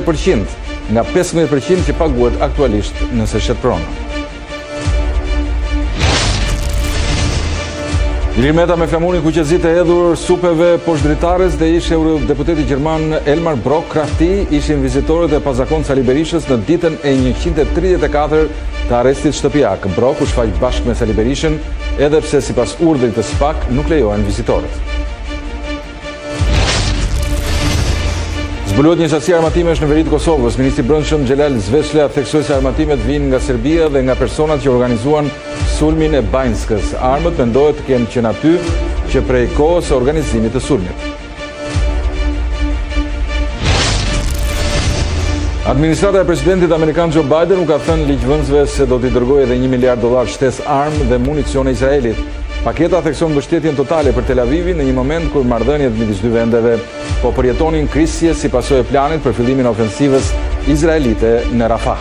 30% nga 15% që paguhet aktualisht nëse shet prona. Ilir Meta me flamurin kuqezit e hedhur supeve poshtdritares dhe ish eurodeputeti gjerman Elmar Brok Krafti ishin vizitorët e pazakonë Sali Berishës në ditën e 134 të arrestit shtëpiak. Brok u shfaq bashkë me Sali Berishën edhe pse sipas urdhrit të SPAK nuk lejohen vizitorët. Zbuluhet një sasi armatimesh në veri të Kosovës. Ministri i Brendshëm Xhelal Zveshlia theksoi se armatimet vijnë nga Serbia dhe nga personat që organizuan sulmin e Banjskës. Armët mendohet të kenë qenë aty që prej kohës së organizimit të sulmit. Administrata e presidentit amerikan Joe Biden u ka thënë ligjvënësve se do t'i dërgojë edhe $1 miliard shtesë armë dhe municione Izraelit. Paketa thekson mbështetjen totale për Tel Avivin në një moment kur marrëdhëniet midis dy vendeve po përjetonin krisje si pasojë e planit për fillimin e ofensivës izraelite në Rafah.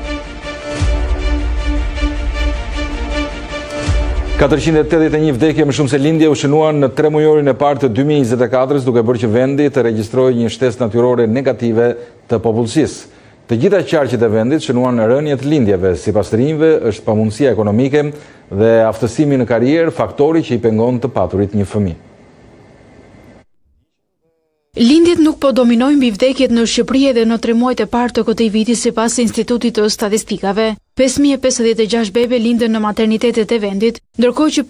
481 vdekje më shumë se lindje u shënuan në 3 mujorin e parë të 2024-s, duke bërë që vendi të regjistrojë një shtesë natyrore negative të popullsisë. Të gjitha qarqet e vendit shënuan rënje të lindjeve, sipas të rinjve është pamundësia ekonomike dhe aftësimi në karrierë faktori që i pengon të paturit një fëmijë. Lindjet nuk po dominojnë mbi vdekjet në Shqipëri edhe në 3 muajt e parë të këtij viti sipas Institutit të Statistikave. 5056 bebe lindën në maternitetet e vendit, ndërkohë që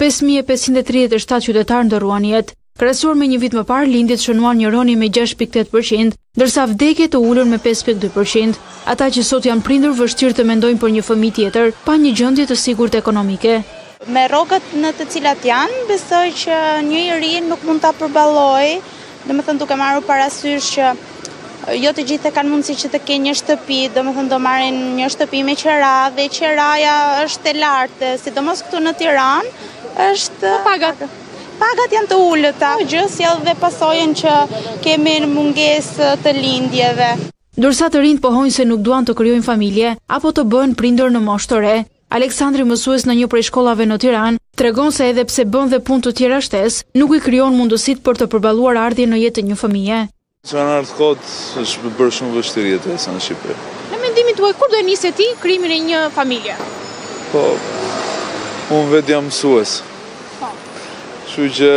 5537 qytetarë ndërruan jetë. Krahasuar me një vit më parë, lindjet shënuan një rënje me 6.8%, ndërsa vdekjet u ulën me 5.2%. Ata që sot janë prindur vështirë të mendojnë për një fëmijë tjetër, pa një gjendje të sigurt ekonomike. Me rrogat në të cilat janë, besoj që një i ri nuk mund ta përballojë, domethënë duke marrë parasysh që jo të gjithë kanë mundësi që të kenë një shtëpi, domethënë do marrin një shtëpi me qera dhe qeraja është e lartë, sidomos këtu në Tiranë, është pagat janë të ulëta, gjë sjell dhe pasojën që kemi mungesë të lindjeve. Ndërsa të rinjt pohojnë se nuk duan të krijojnë familje apo të bëhen prindër në moshë të re, Aleksandri, mësues në një prej shkollave në Tiranë, tregon se edhe pse bën dhe punë të tjera shtesë, nuk i krijon mundësitë për të përballuar ardhjen në jetë të një fëmije. Në ardhkot është bërë shumë vështirë jetesa në Shqipëri. Në mendimin tuaj, kur do e nisë ti krijimin e një familje? Po, unë vetë jam mësues. Kështu që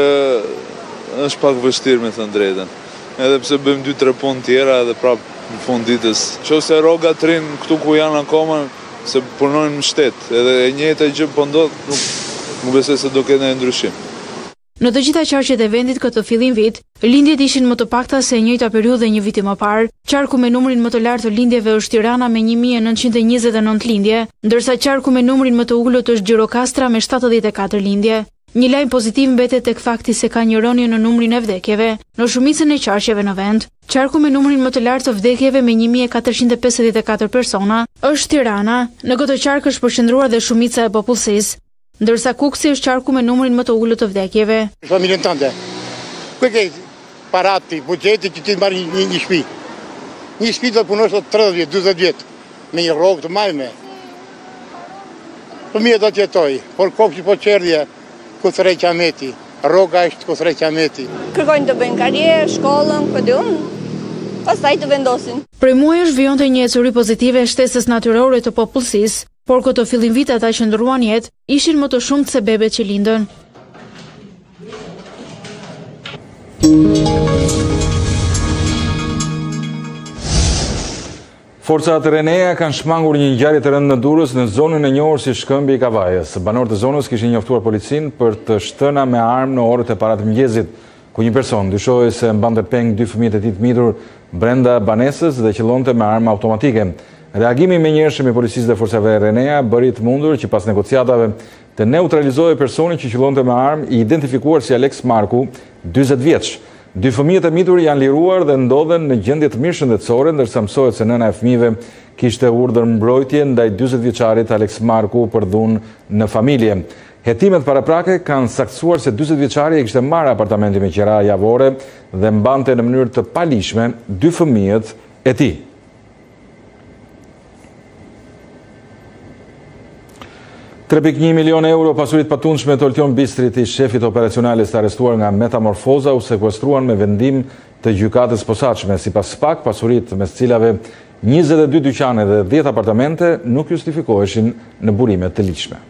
është pak vështirë me thënë drejtën. Edhe pse bëjmë 2-3 punë tjera edhe prapë në fund ditës. Nëse rrogat rinë këtu ku janë akoma, se punojnë në shtet, edhe e njëjta gjë po ndodh, nuk besoj se do ketë ndonjë ndryshim. Në të gjitha qarqet e vendit këtë fillim vit, lindjet ishin më të pakta se e njëjta periudhë një viti më parë. Qarku me numrin më të lartë të lindjeve është Tirana me 1929 lindje, ndërsa qarku me numrin më të ulët është Gjirokastra me 74 lindje. Një lajm pozitiv mbetet tek fakti se ka një rënje në numrin e vdekjeve në shumicën e qarqeve në vend. Qarku me numrin më të lartë të vdekjeve me 1454 persona është Tirana. Në këtë qark është përqendruar dhe shumica e popullsisë, ndërsa Kuksi është qarku me numrin më të ulët të vdekjeve. Familjen tënde. Ku ke parati, buxheti që ti marr një shtëpi? Një shtëpi do punosh 30 vjet, 40 vjet me një rrogë të majme. Fëmia do të jetoj, por kopshi po çerdhje. Kusrej Qameti, rroga është Kusrej Qameti. Kërkojnë të bëjnë karrierë, shkollën, po diun, pastaj të vendosin. Prej muajsh vjonte një ecuri pozitive e shtesës natyrore të popullsisë, por këto fillim vit ata që ndruan jetë ishin më të shumtë se bebet që lindën. Forcat Renea kanë shmangur një ngjarje të rëndë në Durrës në zonën e njohur si Shkëmbi i Kavajës. Banorët e zonës kishin njoftuar policinë për të shtëna me armë në orët e paratë mëngjesit, ku një person dyshohej se mbante peng 2 fëmijët e tij të mitur brenda banesës dhe qëllonte me armë automatike. Reagimi i menjëhershëm i policisë dhe forcave Renea bëri të mundur që pas negociatave të neutralizohej personi që qëllonte me armë, i identifikuar si Alex Marku, 40 vjeç. 2 fëmijët e mitur janë liruar dhe ndodhen në gjendje të mirë shëndetësore, ndërsa mësohet se nëna e fëmijëve kishte urdhër mbrojtje ndaj 40 vjeçarit Alex Marku për dhunë në familje. Hetimet paraprake kanë saktësuar se 40 vjeçari e kishte marrë apartamenti me qira javore dhe mbante në mënyrë të palishme 2 fëmijët e tij. €3.1 milion pasurit patundshme të Oltion Bistrit, i shefit operacionales të arrestuar nga Metamorfoza, u sekuestruan me vendim të gjykatës posaçme. Sipas SPAK, pasuritë mes cilave 22 dyqane dhe 10 apartamente nuk justifikoheshin në burime të ligjshme.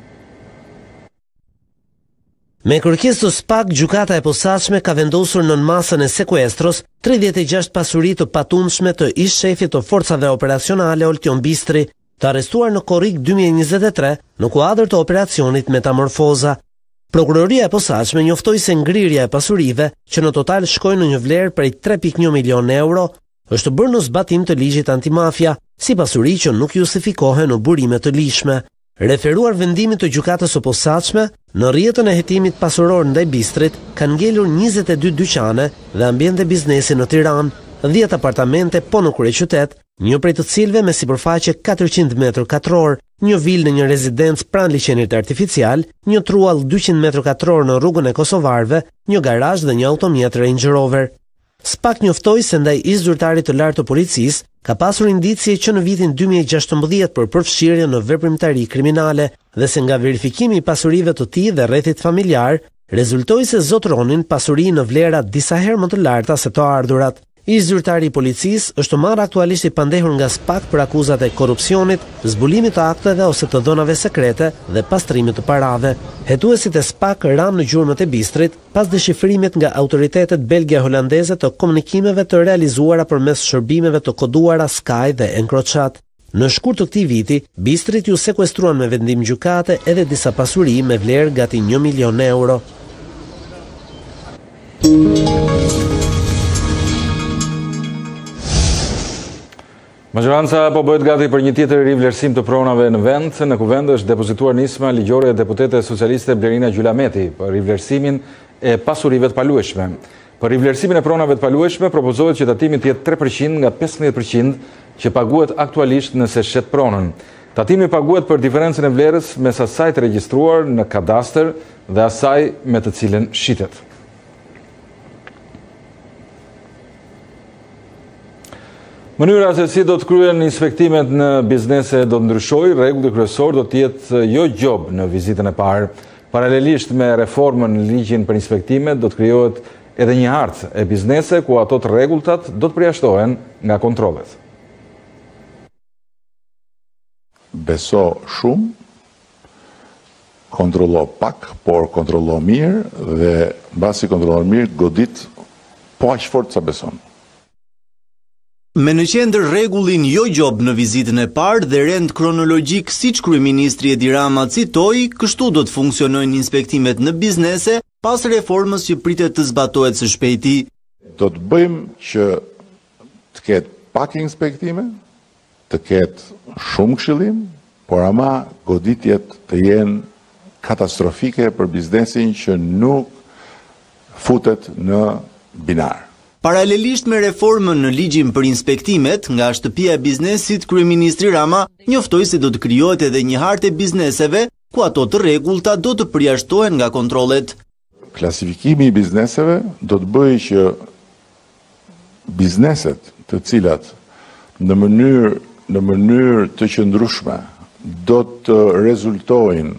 Me kërkesë të SPAK, gjykata e posaçme ka vendosur nën masën e sekuestros 36 pasuri të patundshme të ish shefit të forcave operacionale Oltion Bistri, të arrestuar në korrik 2023 në kuadër të operacionit Metamorfoza. Prokuroria e posaçme njoftoi se ngrirja e pasurive, që në total shkojnë në një vlerë prej 3.1 milion euro, është bërë në zbatim të ligjit antimafia, si pasuri që nuk justifikohen në burime të ligjshme. Referuar vendimit të gjykatës së posaçme, në rrjetën e hetimit pasuror ndaj Bistrit kanë ngelur 22 dyqane dhe ambiente biznesi në Tiranë, 10 apartamente po në kryeqytet, një prej të cilëve me sipërfaqe 400 m2, një vilë në një rezidencë pranë liçenit artificial, një truall 200 m2 në rrugën e Kosovarëve, një garazh dhe një automjet Range Rover. SPAK njoftoi se ndaj ish-zyrtarit të lartë të policisë ka pasur indicie që në vitin 2016 për përfshirje në veprimtari kriminale dhe se nga verifikimi i pasurive të tij dhe rrethit familjar, rezultoi se zotronin pasuri në vlera disa herë më të larta se të ardhurat. Ish-zyrtari i policisë është marrë aktualisht i pandehur nga SPAK për akuzat e korrupsionit, zbulimit të akteve ose të dhënave sekrete dhe pastrimit të parave. Hetuesit e SPAK ranë në gjurmët e Bistrit pas deshifrimit nga autoritetet belgje-holandeze të komunikimeve të realizuara përmes shërbimeve të koduara Sky dhe Encrochat. Në shkurt të këtij viti, Bistrit ju sekuestruan me vendim gjykate edhe disa pasuri me vlerë gati 1 milion euro. Majoranca po bëhet gati për një tjetër rivlerësim të pronave në vend. Në kuvend është depozituar nisma ligjore e deputete socialiste Blerina Gjulameti për rivlerësimin e pasurive të palueshme. Për rivlerësimin e pronave të palueshme propozohet që tatimi të jetë 3% nga 15% që paguhet aktualisht nëse shet pronën. Tatimi paguhet për diferencën e vlerës mes asaj të regjistruar në kadastër dhe asaj me të cilën shitet. Mënyra se si do të kryen inspektimet në biznese do të ndryshojë, rregulli kryesor do të jetë jo gjob në vizitën e parë. Paralelisht me reformën në ligjin për inspektimet do të krijohet edhe një hartë e biznese ku ato të rregulltat do të përjashtohen nga kontrollet. Beso shumë, kontrollo pak, por kontrollo mirë dhe mbasi kontrollo mirë godit po aq fort sa beson. Me në qendër rregullin jo gjob në vizitën e parë dhe rend kronologjik siç kryeministri Edi Rama citoi, kështu do të funksionojnë inspektimet në biznese pas reformës që pritet të zbatohet së shpejti. Do të bëjmë që të ketë pak inspektime, të ketë shumë këshillim, por ama goditjet të jenë katastrofike për biznesin që nuk futet në binar. Paralelisht me reformën në ligjin për inspektimet, nga shtëpia e biznesit, kryeministri Rama njoftoi se do të krijohet edhe një hartë e bizneseve, ku ato të rregullta do të përjashtohen nga kontrollet. Klasifikimi i bizneseve do të bëjë që bizneset të cilat në mënyrë të qëndrueshme do të rezultojnë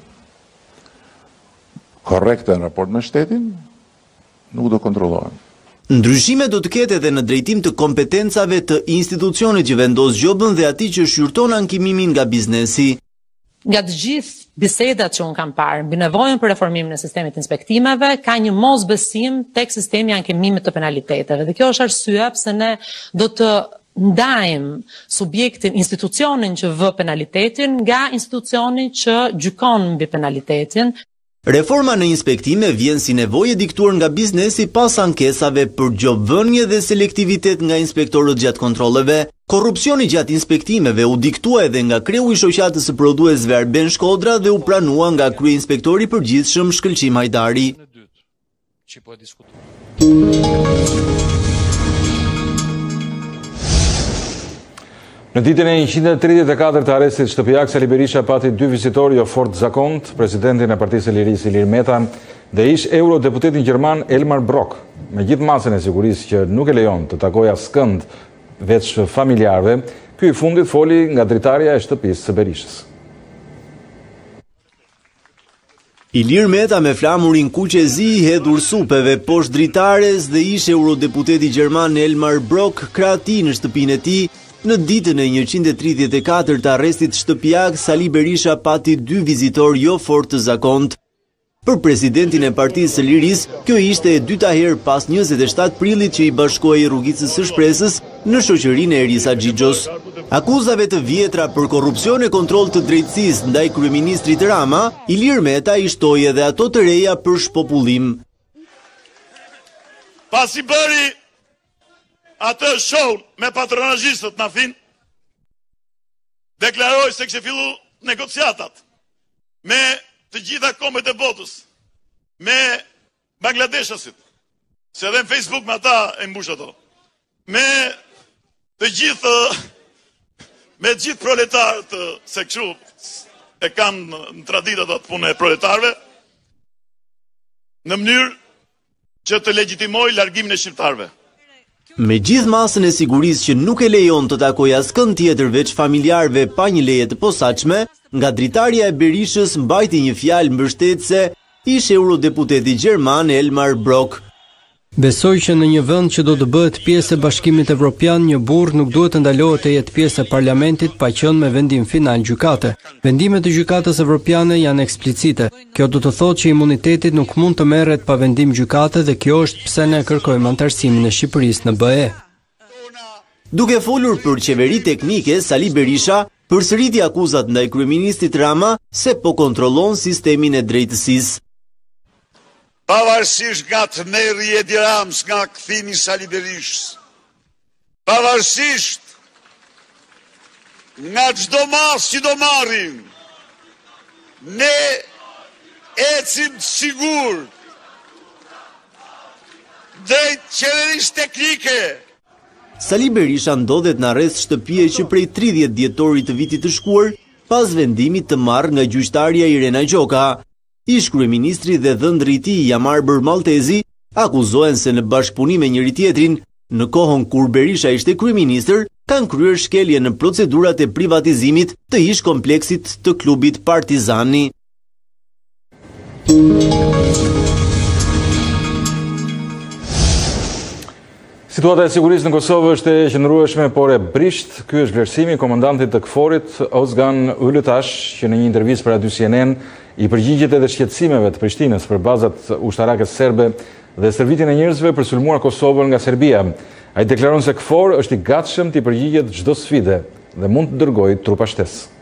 korrekte në raport me shtetin, nuk do kontrollohen. Ndryshime do të ketë edhe në drejtim të kompetencave të institucionit që vendos gjobën dhe atij që shqyrton ankimimin nga biznesi. Nga të gjithë bisedat që unë kam parë mbi nevojën për reformimin e sistemit inspektimeve, ka një mosbesim tek sistemi i ankimimit të penaliteteve. Dhe kjo është arsyeja pse ne do të ndajmë subjektin, institucionin që vë penalitetin nga institucioni që gjykon mbi penalitetin. Reforma në inspektime vjen si nevojë diktuar nga biznesi pas ankesave për gjobvënie dhe selektivitet nga inspektorët gjatë kontrolleve. Korrupsioni gjatë inspektimeve u diktua edhe nga kreu i shoqatës së prodhuesve Arben Shkodra dhe u pranua nga kryeinspektori i përgjithshëm Shkëlqim Hajdari. Në ditën e 134 të arrestit shtëpiak, Sali Berisha pati 2 vizitorë jo fort zakont, presidentin e Partisë së Lirisë Ilir Meta dhe ish eurodeputetin gjerman Elmar Brok. Me gjithë masën e sigurisë që nuk e lejon të takojë askënd veç familjarëve, ky i fundit foli nga dritarja e shtëpisë së Berishës. Ilir Meta me flamurin kuqezi i hedhur supeve poshtë dritares dhe ishte eurodeputeti gjerman Elmar Brok krahati në shtëpinë e tij. Në ditën e 134 të arrestit shtëpiak, Sali Berisha pati 2 vizitor jo fort të zakontë. Për presidentin e Partisë së Lirisë, kjo ishte e dyta herë pas 27 prillit që i bashkohej Rrugicës së Shpresës në shoqërinë e Erisa Xhixhos. Akuzave të vjetra për korrupsion e kontroll të drejtësisë ndaj kryeministrit Rama, Ilir Meta i shtoi edhe ato të reja për shpopullim. Pasi bëri atë show me patronazhistët në Afin, deklaroi se kishte filluar negociatat me të gjitha kombet e botës, me Bangladeshasit, se edhe në Facebook me ata e mbush ato, me gjithë proletarët se kështu e kanë në traditat atë punë e proletarëve, në mënyrë që të legjitimoj largimin e shqiptarëve. Me gjithë masën e sigurisë që nuk e lejon të takoj askënd tjetër veç familjarëve pa një leje të posaçme, nga dritarja e Berishës mbajti një fjalë mbështetëse ish eurodeputeti gjerman Elmar Brok. Besoj që në një vend që do të bëhet pjesë e Bashkimit Evropian, një burr nuk duhet të ndalohet të jetë pjesë e parlamentit pa qenë me vendim final gjykate. Vendimet e gjykatës evropiane janë eksplicite. Kjo do të thotë që imuniteti nuk mund të merret pa vendim gjykate dhe kjo është pse ne kërkojmë antarësimin e Shqipërisë në BE. Duke folur për qeveri teknike, Sali Berisha përsëriti akuzat ndaj kryeministit Rama se po kontrollon sistemin e drejtësisë. Pavarësisht nga të merri Edi Rams, nga kthimi Sali Berishës, pavarësisht nga çdo mas që do marrim, ne ecim sigur drejt qeverisë teknike. Sali Berisha ndodhet në arrest shtëpie që prej 30 dhjetorit të vitit të shkuar, pas vendimit të marrë nga gjyqtarja Irena Gjoka. Ish kryeministri dhe dhëndri i tij Jamar Maltezi akuzohen se në bashkëpunim me njëri tjetrin, në kohën kur Berisha ishte kryeministër, kanë kryer shkelje në procedurat e privatizimit të ish kompleksit të klubit Partizani. Situata e sigurisë në Kosovë është e qëndrueshme por e brisht. Ky është vlerësimi i komandantit të KFOR-it Ozgan Ylutash, që në një intervistë për Radio CNN i përgjigjet edhe shqetësimeve të Prishtinës për bazat ushtarake serbe dhe stërvitjen e njerëzve për sulmuar Kosovën nga Serbia. Ai deklaron se KFOR është i gatshëm të përgjigjet çdo sfide dhe mund të dërgojë trupa shtesë.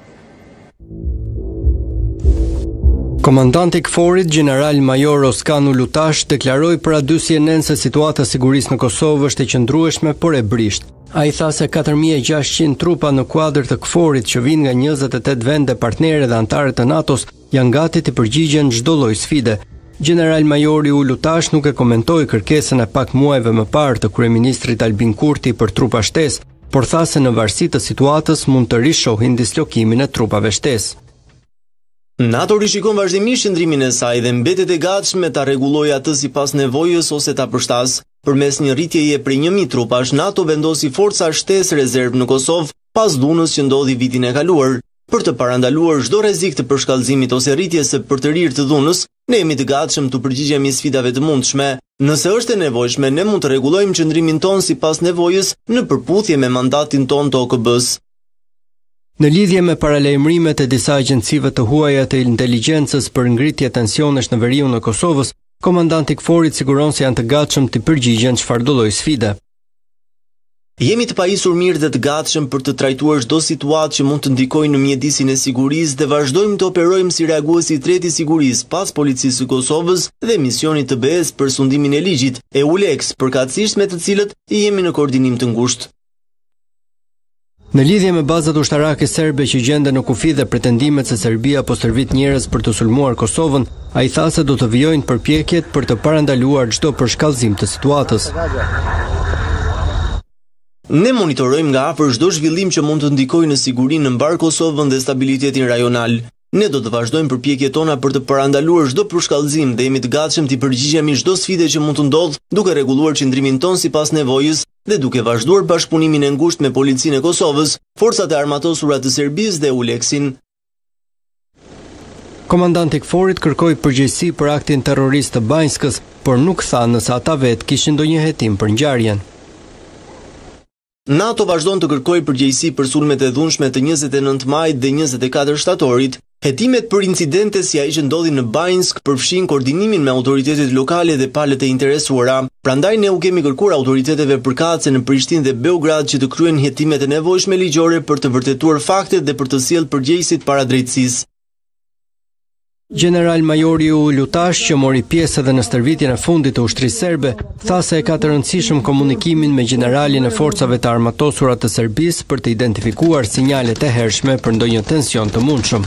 Komandanti i KFOR-it, General Major Ozgan Ylutash, deklaroi për Radio CNN se situata e sigurisë në Kosovë është e qëndrueshme por e brisht. Ai tha se 4600 trupa në kuadër të KFOR-it që vijnë nga 28 vende partnere dhe anëtare të NATO-s janë gati të përgjigjen çdo lloj sfide. General Majori Ylutash nuk e komentoi kërkesën e pak muajve më parë të kryeministrit Albin Kurti për trupa shtesë, por tha se në varësi të situatës mund të rishohin dislokimin e trupave shtesë. NATO rishikon vazhdimisht qëndrimin e saj dhe mbetet e gatshme ta rregullojë atë sipas nevojës ose ta përshtas. Përmes një rritjeje prej 1000 trupash, NATO vendosi forca shtesë rezervë në Kosovë pas dhunës që ndodhi vitin e kaluar. Për të parandaluar çdo rrezik të përshkallëzimit ose rritjes së përtërir të dhunës, ne jemi të gatshëm të përgjigjemi sfidave të mundshme. Nëse është e nevojshme, ne mund të rregullojmë qëndrimin ton sipas nevojës në përputhje me mandatin ton të OKB-s. Në lidhje me paralajmërimet e disa agjencive të huaja të inteligjencës për ngritje tensionesh në veriun e Kosovës, komandanti i KFOR-it siguron se janë të gatshëm të përgjigjen çfarëdo lloj sfide. Jemi të pajisur mirë dhe të gatshëm për të trajtuar çdo situatë që mund të ndikojë në mjedisin e sigurisë dhe vazhdojmë të operojmë si reaguesi i tretë i sigurisë pas policisë së Kosovës dhe misionit të BE-s për sundimin e ligjit, EULEX, përkatësisht me të cilët jemi në koordinim të ngushtë. Në lidhje me bazat ushtarake serbe që gjenden në kufi dhe pretendimet se Serbia po stërvit njerëz për të sulmuar Kosovën, ai tha se do të vijojnë përpjekjet për të parandaluar çdo përshkallëzim të situatës. Ne monitorojmë nga afër çdo zhvillim që mund të ndikojë në sigurinë në mbar Kosovën dhe stabilitetin rajonal. Ne do të vazhdojmë përpjekjet tona për të parandaluar çdo përshkallëzim dhe jemi të gatshëm të përgjigjemi çdo sfide që mund të ndodhë, duke rregulluar qëndrimin ton sipas nevojës dhe duke vazhduar bashkëpunimin e ngushtë me policinë e Kosovës, forcat e armatosura të Serbisë dhe EULEX-in. Komandanti i KFOR-it kërkoi përgjegjësi për aktin terrorist të Banjskës, por nuk tha nëse ata vetë kishin ndonjë hetim për ngjarjen. NATO vazhdon të kërkojë përgjegjësi për sulmet e dhunshme të 29 majit dhe 24 shtatorit. Hetimet për incidente si ai që ndodhi në Banjsk përfshin koordinimin me autoritetet lokale dhe palët e interesuara. Prandaj ne u kemi kërkuar autoriteteve përkatëse në Prishtinë dhe Beograd që të kryejnë hetimet e nevojshme ligjore për të vërtetuar faktet dhe për të sjellë përgjegjësit para drejtësisë. General Majori U Lutash, që mori pjesë edhe në stërvitjen e fundit të ushtrisë serbe, tha se e ka të rëndësishëm komunikimin me generalin e forcave të armatosura të Serbisë për të identifikuar sinjalet e hershme për ndonjë tension të mundshëm.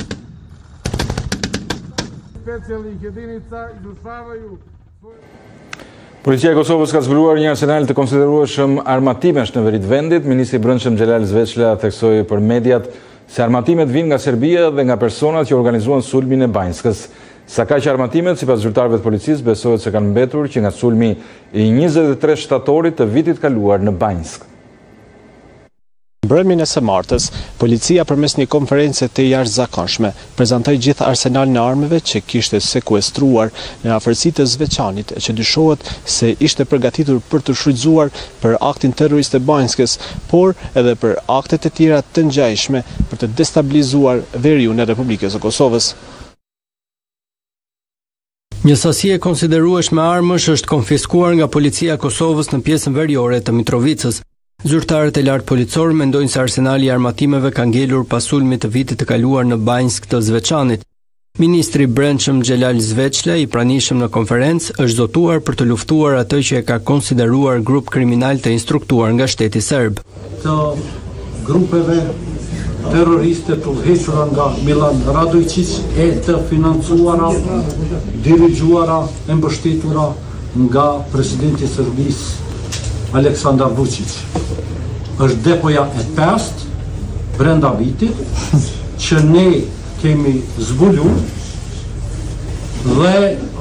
Policia e Kosovës ka zbuluar një arsenal të konsiderueshëm armatimesh në veri të vendit. Ministri i Brendshëm Xhelal Zveçla theksoi për mediat se armatimet vinë nga Serbia dhe nga personat që organizuan sulmin e Banjskës. Sa kaq armatimet, sipas zyrtarëve të policisë, besohet se kanë mbetur që nga sulmi i 23 shtatorit të vitit kaluar në Banjsk. Mbrëmjen e së martës, policia përmes një konference të jashtëzakonshme prezantoi gjithë arsenalin e armëve që kishte sekuestruar në afërsitë të Zveçanit, që dyshohet se ishte përgatitur për të shfrytzuar për aktin terrorist të Banjskës, por edhe për akte të tjera të ngjashme për të destabilizuar veriun e Republikës së Kosovës. Një sasi e konsiderueshme armësh është konfiskuar nga policia e Kosovës në pjesën veriore të Mitrovicës. Zyrtarët e lartë policorë mendojnë se arsenali i armatimeve ka ngelur pas sulmit të vitit të kaluar në Banjsk të Zveçanit. Ministri i Brendshëm Xhelal Zveçla, i pranishëm në konferencë, është zotuar për të luftuar atë që e ka konsideruar grup kriminal të instruktuar nga shteti serb. Të grupeve terroriste të udhëhequra nga Milan Radojčić e të financuara, dirigjuara e mbështetura nga presidenti i Serbisë Aleksandar Vučić. Është depoja e 5 brenda vitit që ne kemi zbuluar dhe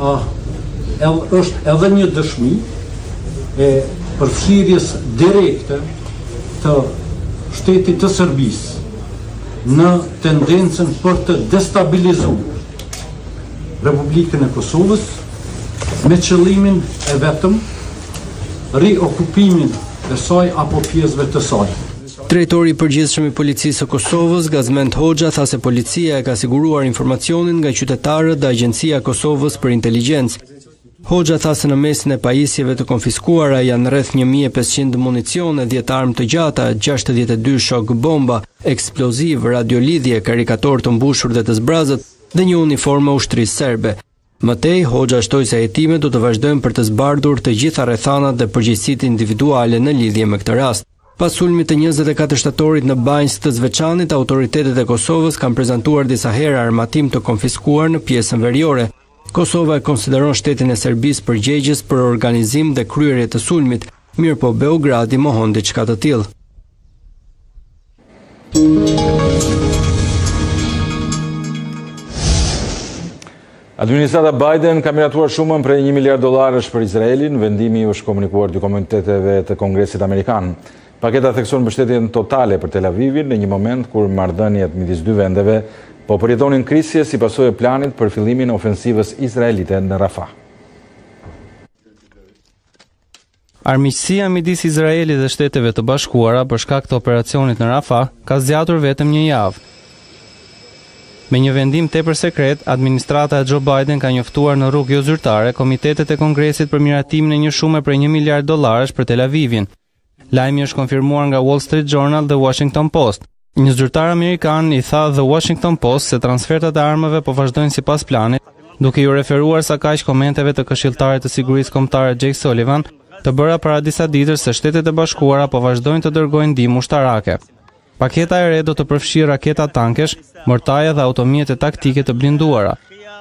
është edhe një dëshmi e përfshirjes direkte të shtetit të Serbisë në tendencën për të destabilizuar Republikën e Kosovës me qëllimin e vetëm riokupimin e saj apo pjesëve të saj. Drejtori i përgjithshëm i policisë së Kosovës, Gazmend Hoxha, tha se policia e ka siguruar informacionin nga qytetarët dhe Agjencia e Kosovës për Inteligjencë. Hoxha tha se në mesin e pajisjeve të konfiskuara janë rreth 1500 municione, 10 armë të gjata, 62 shok bomba, eksploziv, radiolidhje, karikator të mbushur dhe të zbrazët dhe një uniformë ushtrisë serbe. Mëtej, Hoxha shtoi se hetimet do të vazhdojnë për të zbardhur të gjitha rrethanat dhe përgjegjësitë individuale në lidhje me këtë rast. Pas sulmit të 24 shtatorit në Banjsk të Zveçanit, autoritetet e Kosovës kanë prezantuar disa herë armatim të konfiskuar në pjesën veriore. Kosova e konsideron shtetin e Serbisë përgjegjës për organizim dhe kryerje të sulmit, mirëpo Beogradi mohon diçka të tillë. Administrata Biden ka miratuar shumën prej $1 miliard për Izraelin. Vendimi është komunikuar dy komiteteve të Kongresit Amerikan. Paketa thekson mbështetjen totale për Tel Avivin në një moment kur marrëdhëniet midis dy vendeve po përjetonin krisje si pasojë e planit për fillimin e ofensivës izraelite në Rafah. Armiqësia midis Izraelit dhe Shteteve të Bashkuara për shkak të operacionit në Rafah ka zgjatur vetëm një javë. Me një vendim tepër sekret, administrata e Joe Biden ka njoftuar në rrugë jo zyrtare komitetet e Kongresit për miratimin e një shume prej $1 miliard për Tel Avivin. Lajmi është konfirmuar nga Wall Street Journal dhe Washington Post. Një zyrtar amerikan i tha The Washington Post se transfertat e armëve po vazhdojnë sipas planit, duke ju referuar sa kaq komenteve të Këshilltarit të Sigurisë Kombëtare Jake Sullivan, të bëra para disa ditësh se Shtetet e Bashkuara po vazhdojnë të dërgojnë ndihmë ushtarake. Paketa e re do të përfshijë raketa tankesh, mortaje dhe automjete taktike të blinduara.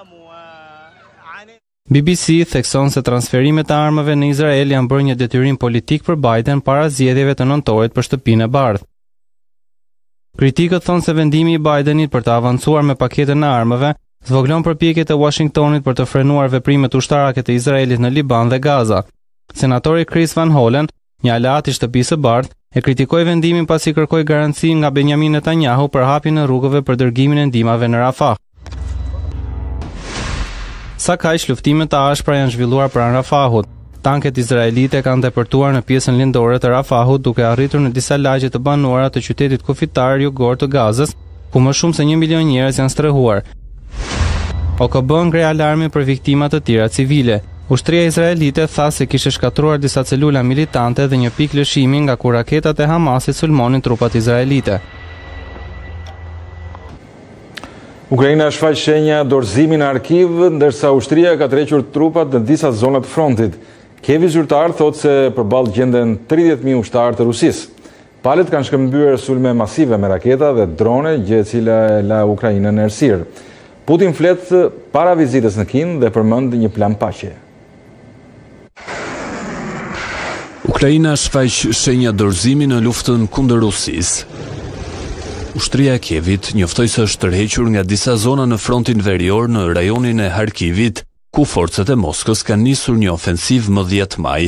BBC thekson se transferimet e armëve në Izrael janë bërë një detyrim politik për Biden para zgjedhjeve të nëntorit për Shtëpinë e Bardhë. Kritikët thonë se vendimi i Bidenit për të avancuar me paketën e armëve zvoglon përpjekjet e Washingtonit për të frenuar veprimet ushtarake të Izraelit në Liban dhe Gaza. Senatori Chris Van Hollen, një aleat i Shtëpisë së Bardhë, e kritikoi vendimin pasi kërkoi garanci nga Benjamin Netanyahu për hapjen e rrugëve për dërgimin e ndihmave në Rafah. Sa kaq luftimet të ashpra janë zhvilluar pranë Rafahut. Tanket izraelite kanë depërtuar në pjesën lindore të Rafahut duke arritur në disa lagje të banuara të qytetit kufitar jugor të Gazës, ku më shumë se 1 milion njerëz janë strehuar. OKB ngre alarmin për viktima të tjera civile. Ushtria izraelite tha se kishte shkatruar disa celula militante dhe një pikë lëshimi nga ku raketat e Hamasit sulmonin trupat izraelite. Ukraina shfaq shenja dorëzimi në arkiv, ndërsa ushtria ka tërhequr trupat në disa zona të frontit. Kievi zyrtar thotë se përballë gjenden 30.000 ushtarë të Rusisë. Palët kanë shkëmbyer sulme masive me raketa dhe drone, gjë e cila e la Ukrainën në errësirë. Putin flet para vizitës në Kin dhe përmend një plan paqe. Ukraina shfaq shenja dorëzimi në luftën kundër Rusisë. Ushtria e Kievit njoftoi se është tërhequr nga disa zona në frontin verior në rajonin e Harkivit, ku forcat e Moskës kanë nisur një ofensiv më 10 maj.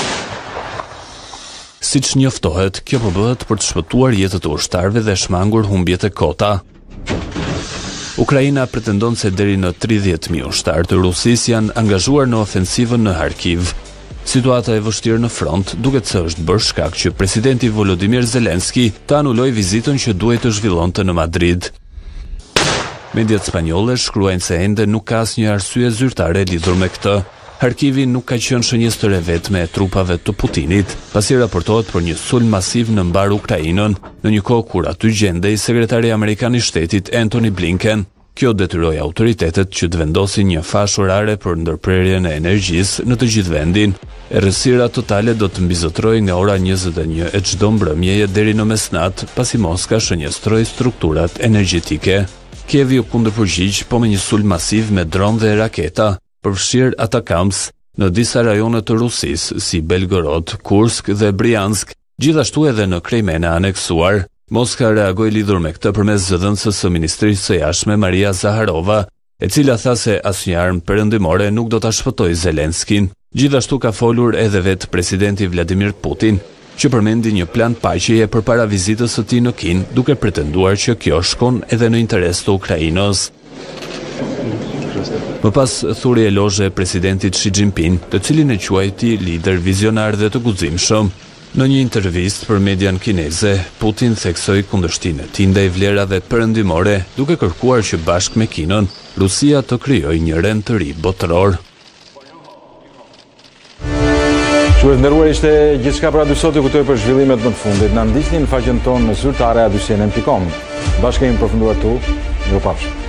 Siç njoftohet, kjo po bëhet për të shpëtuar jetët e ushtarëve dhe shmangur humbjet e kota. Ukraina pretendon se deri në 30.000 ushtarë të Rusisë janë angazhuar në ofensivën në Harkiv. Situata e vështirë në front duket se është bërë shkak që presidenti Volodymyr Zelenski të anuloi vizitën që duhej të zhvillonte në Madrid. Mediat spanjolle shkruajnë se ende nuk ka asnjë arsye zyrtare lidhur me këtë. Harkivi nuk ka qenë shënjestër e vetme e trupave të Putinit, pasi raportohet për një sulm masiv në mbar Ukrainën, në një kohë kur aty gjendej sekretari amerikan i shtetit Antony Blinken. Kjo detyroi autoritetet që të vendosin një fash orare për ndërprerjen e energjisë në të gjithë vendin. Errësira totale do të mbizotrojë nga ora 21 e çdo mbrëmjeje deri në mesnat, pasi Moska shënjestroi strukturat energjetike. Kievi u kundërpërgjigj po me një sulm masiv me dron dhe raketa, përfshirë Atakams në disa rajone të Rusisë si Belgorod, Kursk dhe Briansk, gjithashtu edhe në Kremena aneksuar. Moska reagoi lidhur me këtë përmes zëdhënësës së Ministrisë së Jashtme Maria Zaharova, e cila tha se asnjë armë perëndimore nuk do ta shpëtojë Zelenskin. Gjithashtu ka folur edhe vetë presidenti Vladimir Putin, që përmendi një plan paqeje përpara vizitës së tij në Kin, duke pretenduar që kjo shkon edhe në interes të Ukrainës. Më pas thuri elozhe e presidentit Xi Jinping, të cilin e quajti lider vizionar dhe të guximshëm. Në një intervistë për median kineze, Putin theksoi kundërshtinë e tij ndaj vlerave perëndimore, duke kërkuar që bashkë me Kinën, Rusia të krijojë një rend të ri botëror. Shqipërisë nderuar, ishte gjithçka për Radio Sot, ju kujtoj për zhvillimet më të fundit. Na ndiqni në faqen tonë në zyrtare@adysjenen.com. Bashkë kemi përfunduar tu. Mirupafshim.